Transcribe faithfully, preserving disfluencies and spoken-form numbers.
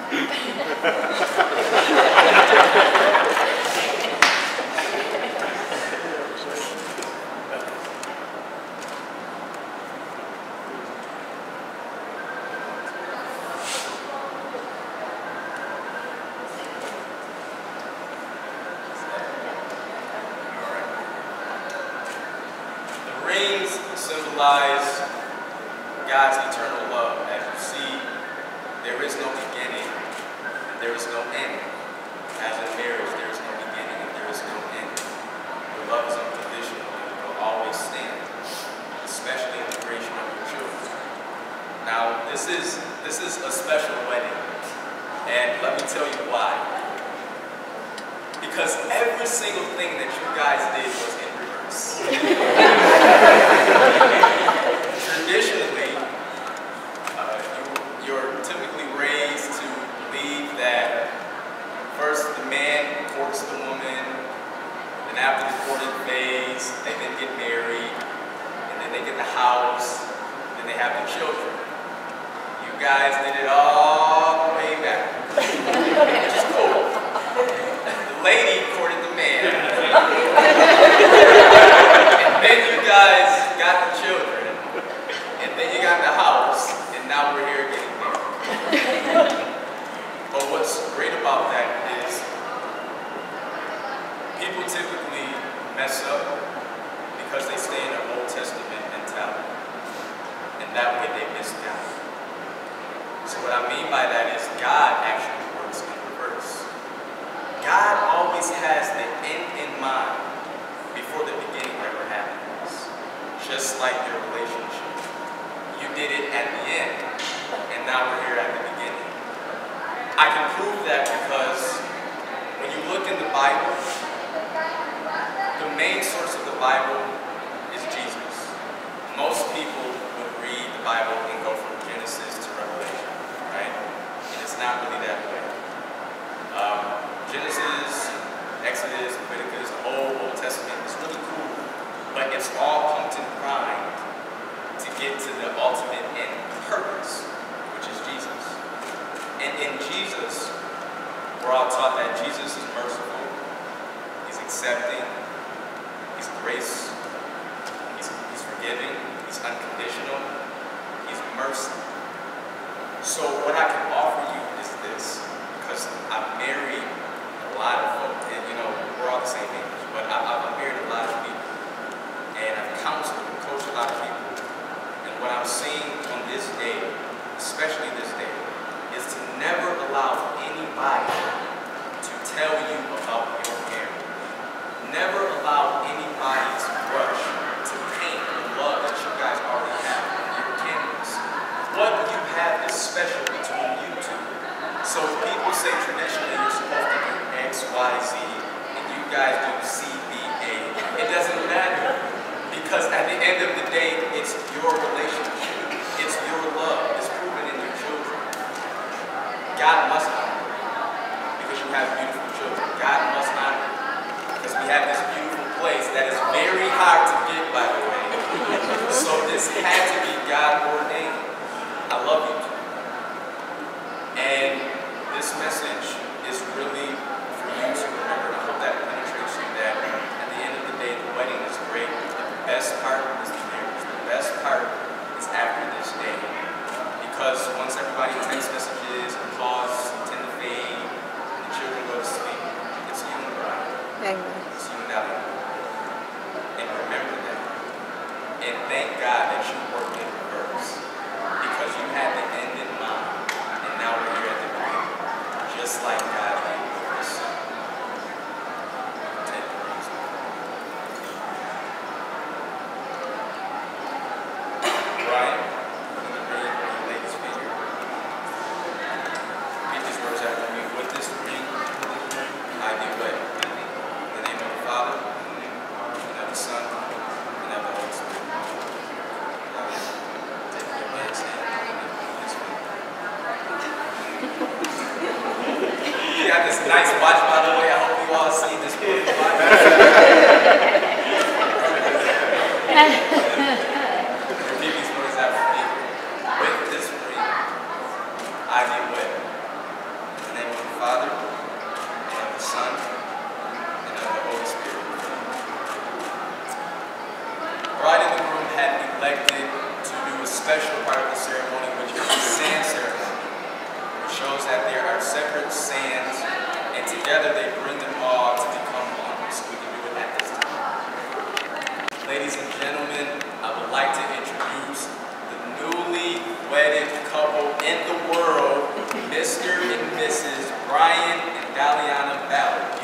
Rings symbolize God's eternal love. As you see, there is no beginning and there is no end. As in marriage, there is no beginning and there is no end. Your love is unconditional and it will always stand, especially in the creation of your children. Now, this is this is a special wedding, and let me tell you why. Because every single thing that you guys did was in reverse. Traditionally, uh, you, you're typically raised to believe that first the man courts the woman, then after the courting phase, they then get married, and then they get the house, then they have the children. You guys did it all the way back, which is cool. The lady courted the man, and then you guys got the children, and then you got the house, and now we're here getting married. But what's great about that is people typically mess up because they stay in their Old Testament mentality, and that way they miss God. So what I mean by that is God actually works in reverse. God always has the end in mind before the beginning ever happens. Just like your relationship. You did it at the end, and now we're here at the beginning. I can prove that because when you look in the Bible, the main source of the Bible is Jesus. Most people would read the Bible and go from Genesis to Revelation, right? And it's not really that way. Um, Genesis, Exodus, Leviticus, the whole Old Testament is really cool, but it's all pumped and primed to get to the ultimate end purpose, which is Jesus. And in Jesus, we're all taught that Jesus is merciful, he's accepting, he's grace, he's, he's forgiving, he's unconditional, he's mercy. So what I can offer you is this, because I've married a lot of folks, and you know, we're all the same age, but I, I've married a lot of people, and I've counseled and coached a lot of people, and what I'm seeing on this day, especially this day, is to never allow anybody to tell you about your marriage. Never allow anybody to rush to paint the love that you guys already have on your canvas. What you have is special between you two. So people say traditionally you're supposed to do X, Y, Z, and you guys do C, B, A. It doesn't matter, because at the end of the day, it's your relationship. It's your love. It's proven in your children. God must honor you, because you have beautiful children. God must honor you, because we have this beautiful place that is very hard to get, by the way. So this had to be God ordained. I love you too. And this message is really for you to remember, and I hope that penetrates you, that at the end of the day, the wedding is great, but the best part is the marriage. The best part is after this day. Because once everybody text messages, applause tend to fade, and the children go to sleep, it's you and the bride. It's you and Ellie. And remember that. And thank God that you worked in reverse. Because you had the end in mind, and now we're here at the beginning, just like God did with His Son. Take the praise. Brian, in the ring, you ladies figure. Read these words after me. With this ring, I do what? In the name of the Father, and of the Son, and of the Holy Spirit. Take your man's hand. You got this nice watch, by the way. I hope you all see this beautiful watch. Repeat these words after me. With this ring, I do what? Father, and of the Son, and of the Holy Spirit. The bride and the groom had elected to do a special part of the ceremony, which is the sand ceremony, which shows that there are separate sands, and together they bring them all to become one. So we can do it at this time. Ladies and gentlemen, I would like to introduce the newly wedded couple in the world, Mister and Missus Brian and Daliana Ballard.